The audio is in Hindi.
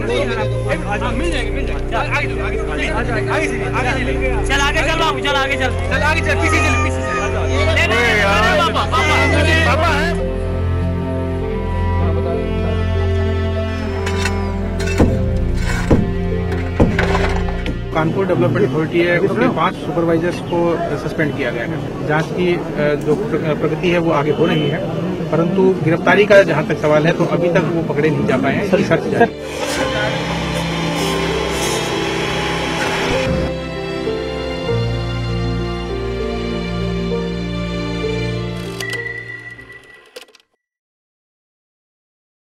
मिल जाएंगे चल आगे चल बाबू चल आगे चल पीछे चल पापा है। कानपुर डेवलपमेंट अथॉरिटी है, उसमें 5 सुपरवाइजर्स को सस्पेंड किया गया है। जांच की जो प्रगति है वो आगे हो रही है, परंतु गिरफ्तारी का जहां तक सवाल है तो अभी तक वो पकड़े नहीं जा पाए हैं।